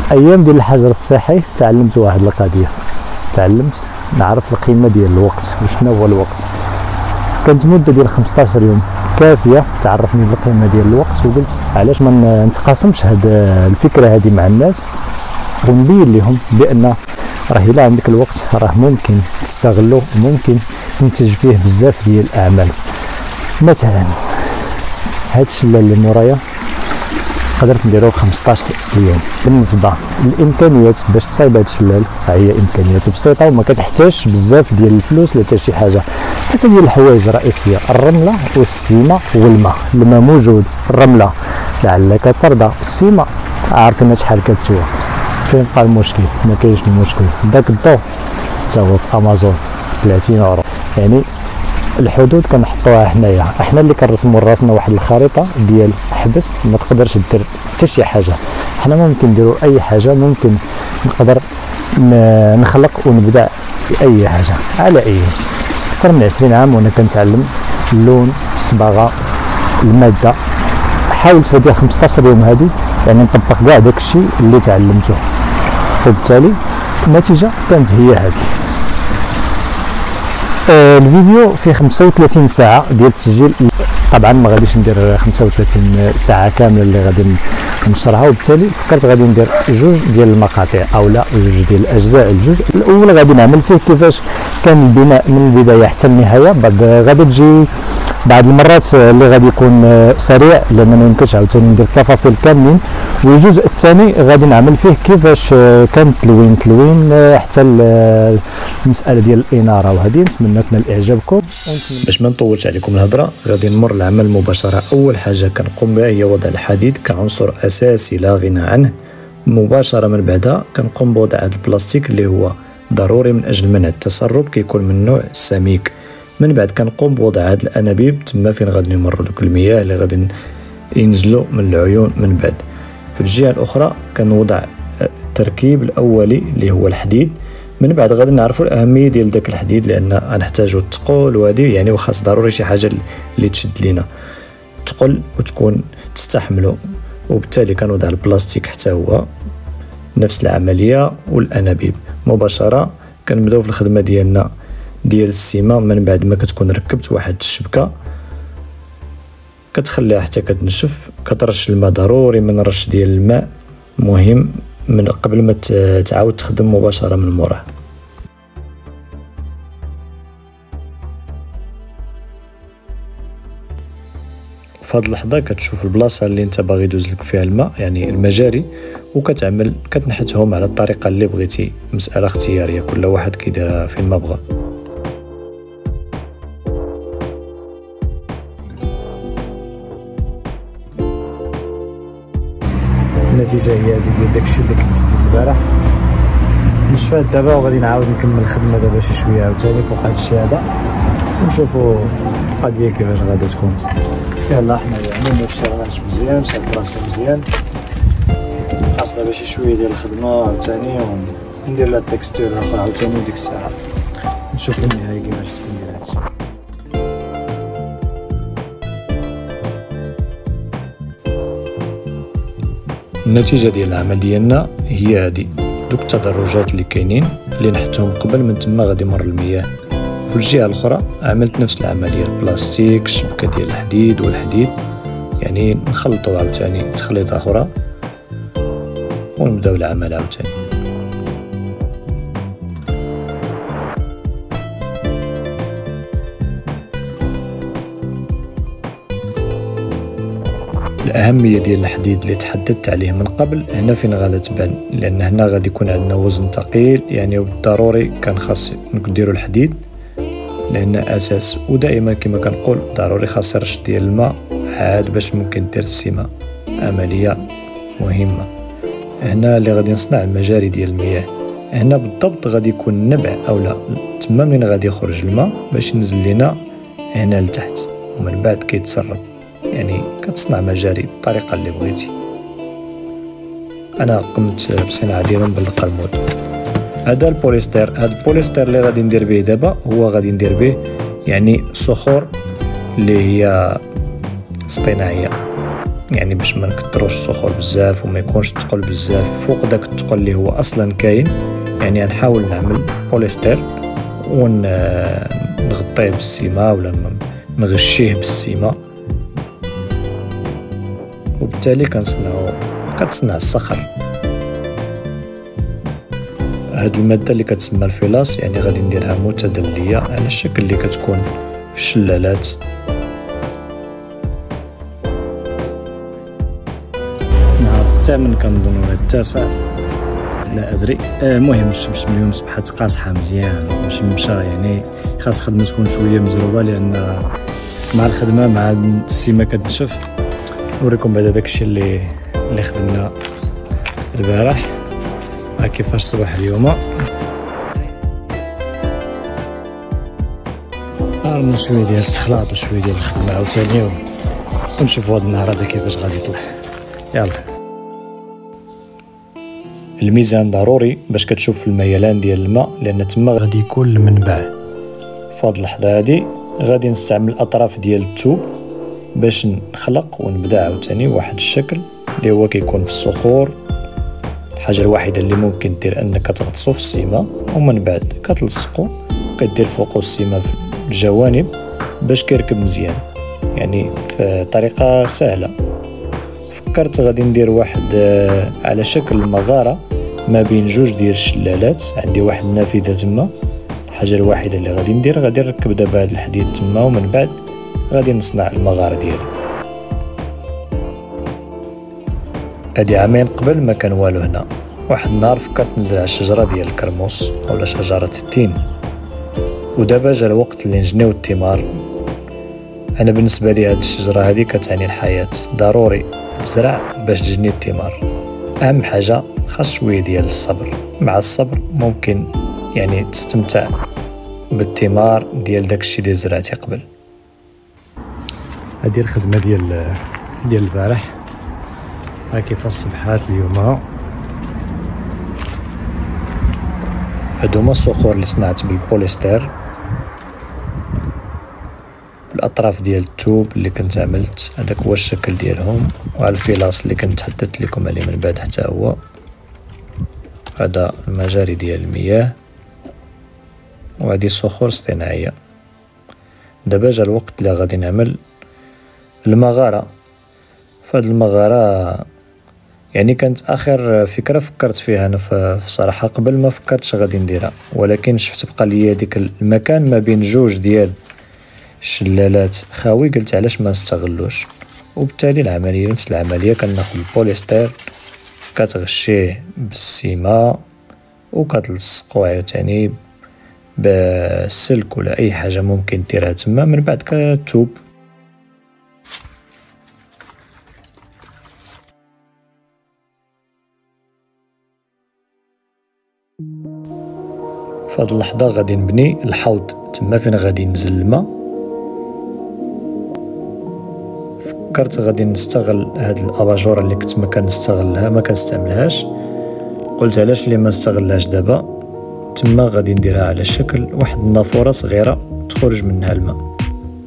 ايام ديال الحجر الصحي تعلمت واحد القضيه، تعلمت نعرف القيمه ديال الوقت وشنو هو الوقت. كانت مده ديال 15 يوم كافيه تعرفني بالقيمه ديال الوقت، وقلت علاش ما نتقاسمش هاد الفكره هذه مع الناس ونبين لهم بان راه الا عندك الوقت راه ممكن تستغلو، ممكن تنتج فيه بزاف ديال الاعمال. مثلا هاد الشلال اللي مورايا قدرت نديرو 15 يوم. بالنسبه للامكانيات باش تصايب هاد الشلال فهي امكانيات بسيطه وما كتحتاجش بزاف ديال الفلوس ولا حتى شي حاجه. حتى ديال الحوايج رئيسيه، الرمله والسيمه والماء. الماء موجود، الرمله لعلك ترضى، السيمه عارفين شحال كتسوى. فين بقى المشكل؟ ما كاينش المشكل. داك الضو حتى هو في امازون 30 اورو. يعني الحدود كنحطوها حنايا، احنا اللي كنرسموا لراسنا واحد الخريطه ديال حبس ما تقدرش دير حتى شي حاجه. حنا ممكن نديروا اي حاجه، ممكن نقدر نخلق ونبدع في اي حاجه. على اي اكثر من 20 عام وانا كنتعلم اللون، الصباغه، الماده. حاولت في هذه 15 يوم هذه يعني نطبق كاع داك الشيء اللي تعلمته، وبالتالي النتيجه كانت هي هذه. الفيديو فيه 35 ساعه ديال التسجيل. طبعا ما غاديش ندير 35 ساعه كامله اللي غادي نشرها، وبالتالي فكرت غادي ندير جوج ديال المقاطع او لا جوج ديال الاجزاء. الجزء الاول غادي نعمل فيه كيفاش كان البناء من البدايه حتى النهايه. بعد غادي تجي بعض المرات اللي غادي يكون سريع لان ما يمكنش عاوتاني ندير التفاصيل كاملين. والجزء الثاني غادي نعمل فيه كيفاش كان التلوين حتى المساله ديال الاناره. وهذه نتمنى تنال اعجابكم. باش ما نطولش عليكم الهضره غادي نمر للعمل مباشره. اول حاجه كنقوم بها هي وضع الحديد كعنصر اساسي لا غنى عنه. مباشره من بعدها كنقوم بوضع هذا البلاستيك اللي هو ضروري من اجل منع التسرب، كيكون من نوع سميك. من بعد كنقوم بوضع هاد الانابيب تما فين غادي يمروا دوك المياه اللي غادي ينزلوا من العيون. من بعد في الجهه الاخرى كنوضع التركيب الاولي اللي هو الحديد. من بعد غادي نعرفوا الاهميه ديال داك الحديد لان غنحتاجو الثقل، وهذه يعني وخاص ضروري شي حاجه اللي تشد لينا ثقل وتكون تستحملو. وبالتالي كنوضع البلاستيك حتى هو نفس العمليه والانابيب. مباشره كنبداو في الخدمه ديالنا ديال السيمه. من بعد ما كتكون ركبت واحد الشبكه كتخليها حتى كتنشف، كترش الماء. ضروري من رش ديال الماء مهم من قبل ما تعاود تخدم مباشره من موراه. في هذه اللحظه كتشوف البلاصه اللي انت باغي يدوز لك فيها الماء يعني المجاري، وكتعمل كتنحتهم على الطريقه اللي بغيتي. مساله اختياريه كل واحد كيديرها فين ما بغى. النتيجه هي هذه ديال داكشي اللي كنت بديت البارح. نشفات دابا وغادي نعاود نكمل الخدمه دابا شي شويه عاوتاني فوق هذا الشيء هذا، ونشوفوا القضيه كيفاش غادي تكون. يلاه حنايا المهم هادشي راه غنشف مزيان، شاد راسو مزيان. خاص دابا شي شويه ديال الخدمه عاوتاني وندير لها التكستور الاخرى عاوتاني ديك الساعه نشوفوا النهايه كيفاش تكون ديال هادشي. النتيجه ديال العمل ديالنا هي هذه. دوك التدرجات اللي كاينين اللي نحتهم قبل من تما غادي يمر المياه. في الجهه الاخرى عملت نفس العمليه، البلاستيك، الشبكه ديال الحديد والحديد، يعني نخلطوا عاوتاني تخليطه اخرى ونبداو العمل عاوتاني. الأهمية ديال الحديد اللي تحدثت عليه من قبل هنا فين غادا تبان، لأن هنا غادي يكون عندنا وزن ثقيل يعني بالضروري كان خاص نديرو الحديد لأن أساس. ودائما كما كنقول ضروري خاص رش ديال الماء عاد باش ممكن دير السيمة، عملية مهمة. هنا اللي غادي نصنع المجاري ديال المياه، هنا بالضبط غادي يكون النبع أولا تما منين غادي يخرج الماء باش ينزل لينا هنا لتحت ومن بعد كيتسرب. يعني كتصنع مجاري بالطريقه اللي بغيتي. انا قمت بصناعه ديالهم بالقرمود. هذا البوليستير، هذا البوليستير اللي غادي ندير به دابا هو غادي ندير به يعني صخور اللي هي اصطناعيه. يعني باش ما نكثروش الصخور بزاف وما يكونش ثقل بزاف فوق داك الثقل اللي هو اصلا كاين. يعني نحاول نعمل بوليستر ونغطيه بالسيما ولا نغشيه بالسيما، وبالتالي كتصنع الصخر. هاد الماده اللي كتسمى الفيلاس يعني غادي نديرها متدليه على الشكل اللي كتكون في الشلالات. نهار الثامن كنظن ولا التاسع لا ادري. المهم الشمس اليوم صبحت قاصحه مزيان مشمشه، يعني خاص الخدمه تكون شويه مزروبه لان مع الخدمه مع السيمه كتنشف. نوريكم بعدا داكشي اللي خدمنا البارح. كيفاش صباح اليوم عملنا شويه ديال التخلاط وشويه ديال الخدمه عاوتاني، ونشوفوا هاد النهار هذا كيفاش غادي يطلع. يلا. الميزان ضروري باش كتشوف الميلان ديال الماء، لان تما غادي يكون المنبع. في هاد اللحظه هادي غادي نستعمل الاطراف ديال الثوب باش نخلق ونبدا عاوتاني واحد الشكل اللي هو كيكون في الصخور. الحاجه الوحيده اللي ممكن دير انك تغطسو في السيما ومن بعد كتلصقو، كدير فوقو السيما في الجوانب باش كيركب مزيان، يعني في طريقه سهله. فكرت غادي ندير واحد على شكل مغاره ما بين جوج ديال الشلالات. عندي واحد النافذه تما. الحاجه الوحيده اللي غادي نركب دابا هاد الحديد تما، ومن بعد غادي نصنع المغاره ديالي. هادي عامين قبل ما كان والو هنا. واحد النهار فكرت نزرع شجره ديال الكرموس اولا شجره التين، ودابا جا الوقت اللي نجنيو الثمار. انا بالنسبه لي هاد الشجره هادي كتعني الحياه، ضروري تزرع باش تجني الثمار. اهم حاجه خاص شويه ديال الصبر، مع الصبر ممكن يعني تستمتع بالثمار ديال داكشي اللي زرعتي قبل. هذه الخدمه ديال البارح. ها كيفاش صبحات اليوم. هادو هما الصخور اللي صنعت بالبوليستر، الاطراف ديال الثوب اللي كنت عملت. هذاك هو الشكل ديالهم، وعلى الفيلاس اللي كنت حددت لكم عليه من بعد حتى هو. هذا المجاري ديال المياه، وهذه صخور اصطناعيه. دابا جا الوقت اللي غادي نعمل المغاره. فهاد المغاره يعني كانت اخر فكره فكرت فيها انا في صراحه. قبل ما فكرتش غادي نديرها، ولكن شفت بقى ليا ديك المكان ما بين جوج ديال الشلالات خاوي، قلت علاش ما نستغلوش. وبالتالي العمليه نفس العمليه، كناخذ البوليستر كتغشيه بالسيما وكتلصقو عاوتاني بالسلك ولا اي حاجه ممكن ديرها تما، من بعد كتوب. في هاد اللحظه غادي نبني الحوض تما فين غادي ينزل الماء. فكرت غادي نستغل هاد الاباجوره اللي كنت ما كنستعملهاش. قلت علاش اللي ما نستغلهاش دابا. تما غادي نديرها على شكل واحد النافوره صغيره تخرج منها الماء.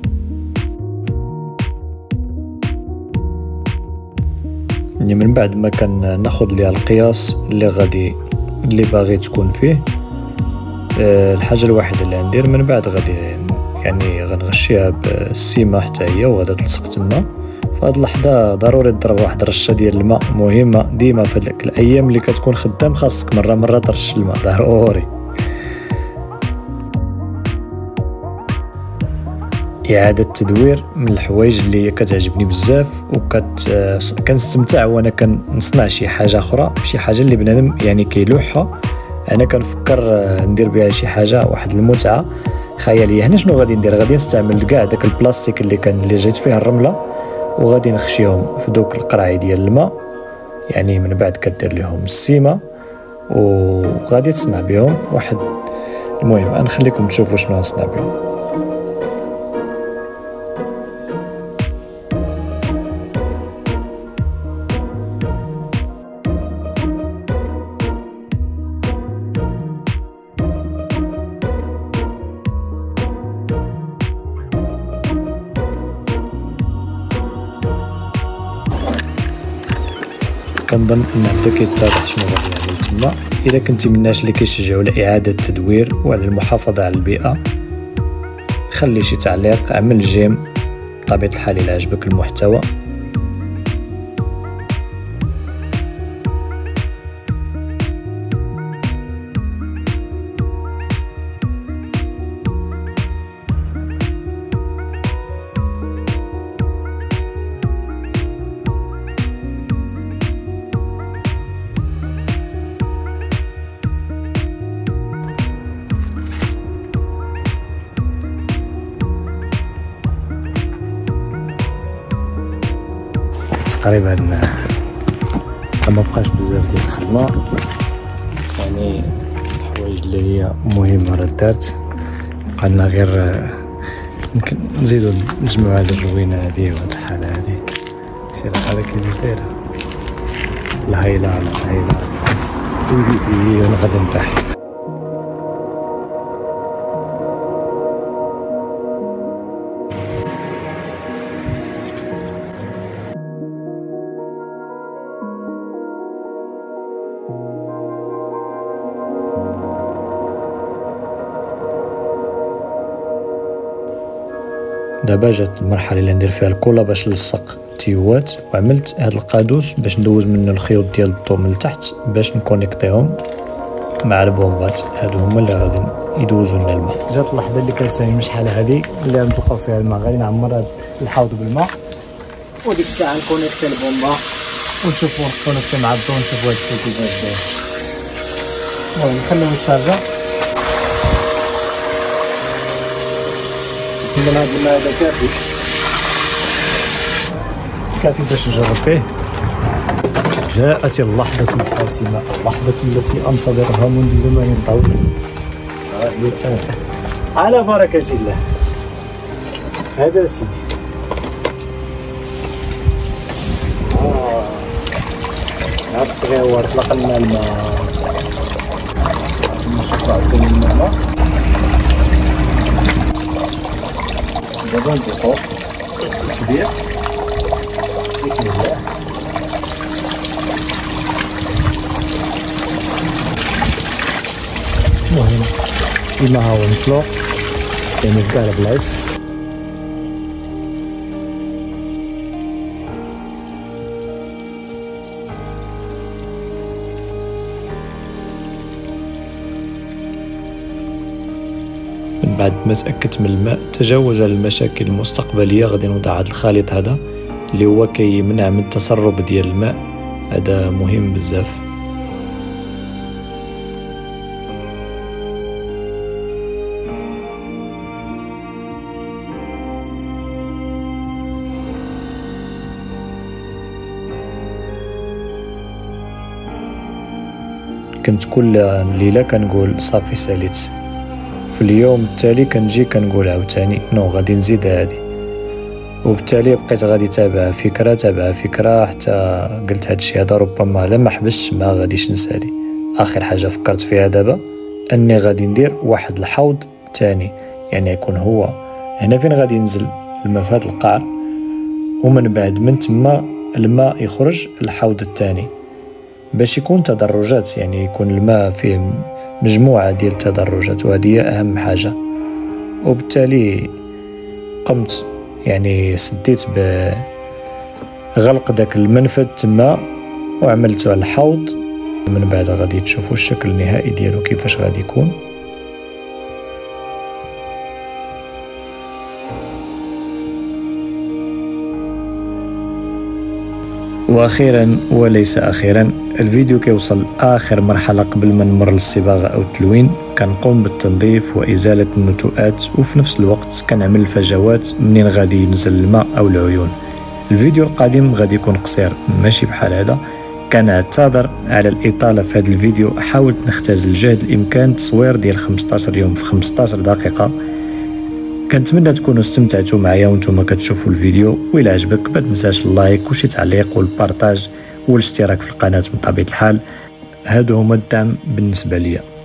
يعني من بعد ما ناخذ ليها القياس اللي باغي تكون فيه. الحاجه الوحيده اللي غندير من بعد يعني غنغشيها بالسيما حتى هي وغادا تلصق تما. في هاد اللحظه ضروري تضرب واحد الرشه ديال الماء، مهمه ديما في هاد الايام اللي كتكون خدام، خاصك مره ترش الماء ضروري. اعاده التدوير من الحوايج اللي كتعجبني بزاف، كنستمتع وانا كنصنع شي حاجه اخرى بشي حاجه اللي بنادم يعني كيلوحها. انا كنفكر ندير بها شي حاجه، واحد المتعه خياليه. هنا شنو غادي ندير؟ غادي نستعمل كاع داك البلاستيك اللي جيت فيه الرمله، وغادي نخشيهم في دوك القراعي ديال الماء. يعني من بعد كدير لهم السيما وغادي تصنع بهم واحد. المهم غنخليكم تشوفوا شنو غنصنع بهم. كنظن ان بدا كيتضح شنو غادي نعمل تما. الا كنتي من الناس اللي كيشجعوا على اعاده التدوير وعلى المحافظه على البيئه، خلي شي تعليق، اعمل جيم بطبيعه الحال الى عجبك المحتوى. تقريبا ما بقاش بزاف ديال الخدمه، يعني الحوايج اللي هي مهمه راه دارت، بقى لنا غير يمكن نزيدو نجمعو هاد الروينه هادي وهاد الحاله هادي. سير هذا كيفاش دايره الهيله وانا غادي نطيح. دابا جات المرحله اللي ندير فيها الكولا باش نلصق التيوات، وعملت هذا القادوس باش ندوز منه الخيوط ديال الضو من التحت باش نكونيكطيهم مع البومبات. هادو هما اللي غادي يدوزوا لنا الماء. جات اللحظه اللي كنساهم شحال هادي اللي غنتوقف فيها الماء، غادي نعمر هاد الحوض بالماء، وديك الساعه نكونيكتي البومبا ونشوفوا نكونيكتي مع الضو ونشوفوا هادشي كيفاش داير. المهم نخليو يتشارجا من هاد الماء هذا كافي باش نجرب فيه. جاءت اللحظة الحاسمة، اللحظة التي أنتظرها منذ زمن طويل. على بركة الله. هذا سيدي. الصغيور طلق لنا الماء. نشوفو عاوتاني الماء. دابا نزيقو كبير. بسم الله. المهم الماء ها هو مطلوق، يعني في كاع البلايص. بعد ما تأكدت من الماء، تجاوز على المشاكل المستقبلية. غادي نوضع هذا الخليط هذا اللي هو كيمنع من التسرب ديال الماء، هذا مهم بزاف. كنت كل ليلة كنقول صافي ساليت، في اليوم التالي كنجي كنقول عاوتاني نو غادي نزيد هادي، وبالتالي بقيت غادي تابع فكرة حتى قلت هادشي هذا ربما لما حبستش ما غاديش نسالي. اخر حاجة فكرت فيها دابا اني غادي ندير واحد الحوض تاني، يعني يكون هو هنا فين غادي ينزل الماء في هاد القعر، ومن بعد من تما الماء يخرج الحوض التاني باش يكون تدرجات، يعني يكون الماء فيه مجموعة ديال التدرجات، وهذه هي أهم حاجة. وبالتالي قمت يعني سديت بغلق داك المنفذ تما وعملته على الحوض. من بعد غادي تشوفوا الشكل النهائي ديالو كيفاش غادي يكون. واخيرا وليس اخيرا، الفيديو كيوصل اخر مرحله قبل ما نمر للصباغه او التلوين. كنقوم بالتنظيف وازاله النتوءات، وفي نفس الوقت كنعمل الفجوات منين غادي ينزل الماء او العيون. الفيديو القادم غادي يكون قصير ماشي بحال هذا، كنعتذر على الاطاله في هذا الفيديو. حاولت نختزل جهد الامكان تصوير ديال 15 يوم في 15 دقيقه. كنتمنى تكونوا استمتعتوا معايا وانتم كتشوفوا الفيديو، والى عجبك ما تنساش اللايك وشي تعليق والبارطاج والاشتراك في القناه. من طبيعه الحال هادو هما الدعم بالنسبه ليا.